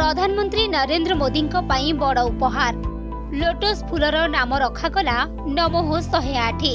प्रधानमंत्री नरेंद्र मोदी पई बड़ उपहार लोटस फूलर नाम रखागला नमो 108।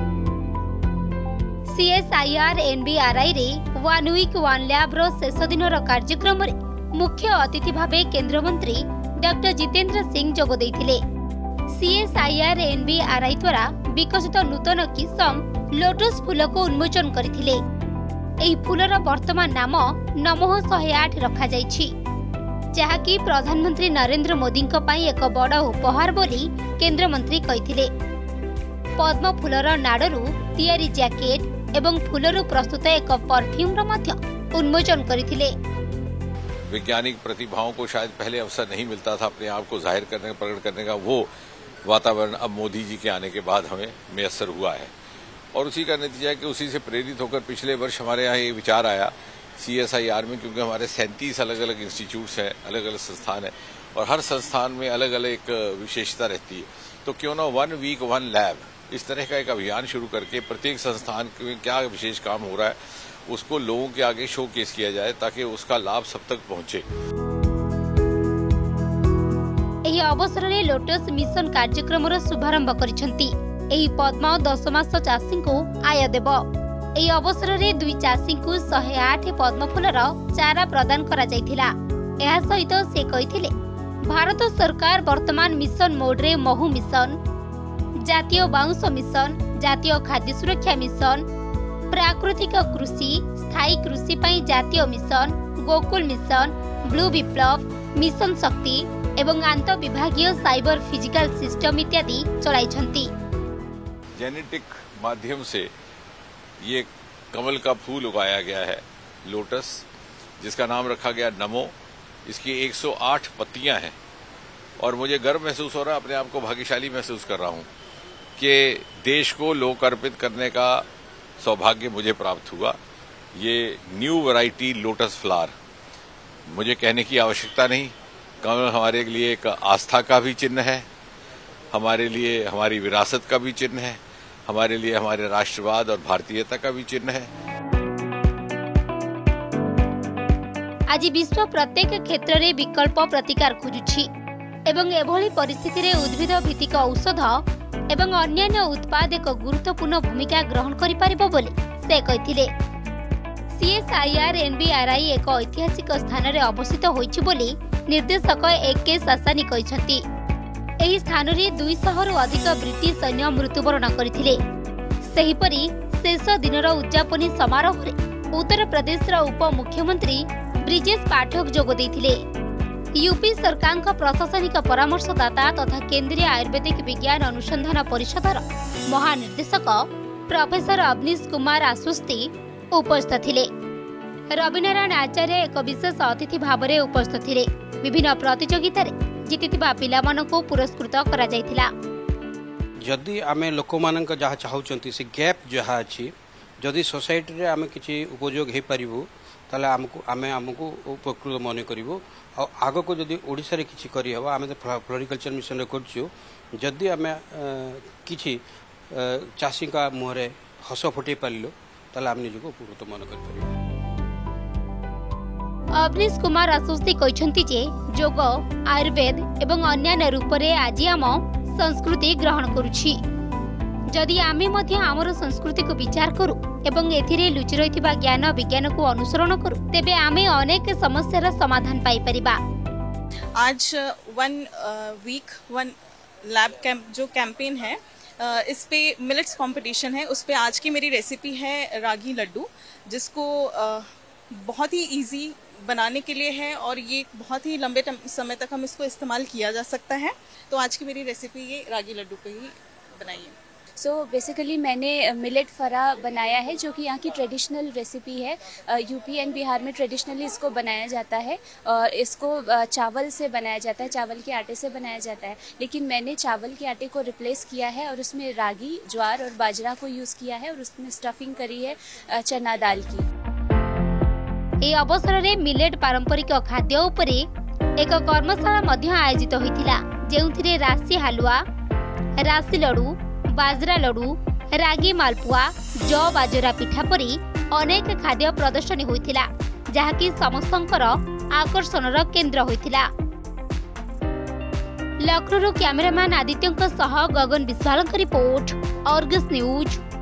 सीएसआईआर एनबीआरआई रे वन वीक वन लैब रो शेष दिन कार्यक्रम रे मुख्य अतिथि भावे केंद्र मंत्री डॉक्टर जितेंद्र सिंह जोग देइथिले। सीएसआईआर एनबीआरआई द्वारा विकसित नूतन किस्म लोटस फूल को उन्मोचन करथिले। एही फूलर वर्तमान नाम नमो 108 रखा जाइछि, जहाँकि प्रधानमंत्री नरेंद्र मोदी एक बड़ उपहार बोली केंद्र मंत्री कहिथिले। पद्म फूलर नाड़रू तैयारी जैकेट एवं फूलरू प्रस्तुत एक परफ्यूम उन्मोचन करथिले। वैज्ञानिक प्रतिभाओं को शायद पहले अवसर नहीं मिलता था अपने आप को जाहिर करने प्रकट करने का, वो वातावरण अब मोदी जी के आने के बाद हमें मैसर हुआ है और उसी का नतीजा है कि उसी से प्रेरित होकर पिछले वर्ष हमारे यहाँ ये विचार आया सीएसआईआर में, क्योंकि हमारे 37 अलग अलग इंस्टीट्यूट्स हैं, अलग अलग संस्थान हैं और हर संस्थान में अलग अलग एक विशेषता रहती है, तो क्यों ना वन वीक वन लैब इस तरह का एक अभियान शुरू करके प्रत्येक संस्थान में क्या विशेष काम हो रहा है उसको लोगों के आगे शोकेस किया जाए ताकि उसका लाभ सब तक पहुंचे। एही अवसर में लोटस मिशन कार्यक्रम शुभारंभ करिसेंती। एही पद्म 10 मास चाषी को आय देव। एही अवसर में 2 चाषी को 108 पद्म फूलर चारा प्रदान करा जायथिला। एहा सहित से कहिथिले भारत सरकार वर्तमान मिशन मोड रे महू मिशन, जातीय बाउंश मिशन, जातीय खाद्य सुरक्षा मिशन, प्राकृतिक कृषि, स्थायी कृषि पई जातीय मिशन, गोकुल मिशन, ब्लू विप्लव मिशन शक्ति एवं आंतर विभागीय साइबर फिजिकल सिस्टम इत्यादि चलाइछंती। जेनेटिक माध्यम से ये कमल का फूल उगाया गया है लोटस, जिसका नाम रखा गया नमो। इसकी 108 पत्तियां हैं और मुझे गर्व महसूस हो रहा है, अपने आप को भाग्यशाली महसूस कर रहा हूं कि देश को लोक अर्पित करने का सौभाग्य मुझे प्राप्त हुआ। ये न्यू वैरायटी लोटस फ्लावर, मुझे कहने की आवश्यकता नहीं, कमल हमारे लिए एक आस्था का भी चिन्ह है, हमारे लिए हमारी विरासत का भी चिन्ह है, हमारे लिए हमारे राष्ट्रवाद और भारतीयता का भी चिन्ह है। आज विश्व प्रत्येक क्षेत्र में विकल्प प्रतिकार खोजुछि एवं एभली परिस्थिति रे उद्भिद भित्तिक औषध एवं अन्यान्य उत्पाद एक गुरुत्वपूर्ण भूमिका ग्रहण करि परिबो बोली से कहिथिले। सीएसआईआर एनबीआरआई एक ऐतिहासिक स्थान रे अवस्थित होइछि बोली निर्देशक AK सासानी कहिसंती। एही स्थान रे 200 रु अधिक ब्रिटिश सैन्य मृत्युवरण करथिले। सेहिपरि शेष दिनर उद्यापनी समारोह रे उत्तर प्रदेश रा उप मुख्यमंत्री ब्रिजेश पाठक जोग देथिले। यूपी सरकार का प्रशासनिक परामर्शदाता तथा केंद्रीय आयुर्वेदिक विज्ञान अनुसंधान परिषदर महानिर्देशक प्रोफेसर अवनीश कुमार आश्वस्ति उपस्थित थिले। रविनारायण आचार्य एक विशेष अतिथि भाव में उपस्थित थिले। विभिन्न प्रतियोगिता रे जीतिथिबा पिलामानकु पुरस्कृत करा जायथिला। जदि आमे लोकमानक जहा चाहउचंती से गैप जहा अछि, जदि सोसाइटी रे आमे किछि उपयोग हे परिबु ताले हमकु उपकृत मन करिवो। और आग को जदि ओडिसा रे किछि करि हबो, आमे फ्लोरिकल्चर मिशन रे करछु, जदि आमे किछि चाषी का मुहरे हस फुटे पालिलो ताले आमे निजको उपकृत मन करि परिबो। अवनीश कुमार आश्वस्ति कहिसंती जे योग, आयुर्वेद एवं अन्य रूप रे आज आम संस्कृति ग्रहण करुछि। जदि आमे मध्य आमर संस्कृति को विचार करू एवं एथिरे लुचि रहिथिबा ज्ञान विज्ञान को अनुसरण करू, तेबे आमे अनेक समस्यार समाधान पाई परिबा। आज one week one lab camp जो कैंपेन है, इस पे मिलेट्स कंपटीशन है, उस पे आज की मेरी रेसिपी है रागी लड्डू, जिसको बहुत ही इजी बनाने के लिए है और ये बहुत ही लंबे समय तक हम इसको इस्तेमाल किया जा सकता है। तो आज की मेरी रेसिपी ये रागी लड्डू पे ही बनाई है। सो बेसिकली मैंने मिलेट फरा बनाया है, जो कि यहाँ की ट्रेडिशनल रेसिपी है। यूपी एंड बिहार में ट्रेडिशनली इसको बनाया जाता है और इसको चावल से बनाया जाता है, चावल के आटे से बनाया जाता है। लेकिन मैंने चावल के आटे को रिप्लेस किया है और उसमें रागी, ज्वार और बाजरा को यूज़ किया है और उसमें स्टफिंग करी है चना दाल की। ए अवसर में मिलेट पारंपरिक खाद्य उपरे एक कर्मशाला मध्य आयोजित होइथिला, जेउथिरे राशि हलवा, राशि लड्डू, बाजरा लड्डू, रागी मालपुआ, जौ बाजरा पिठा परी अनेक खाद्य प्रदर्शनी होइथिला, जहाँकि समस्तंकर आकर्षणर केन्द्र होइतिला। Lucknow cameraman Aditya Gagan Vishwal report, Argus news.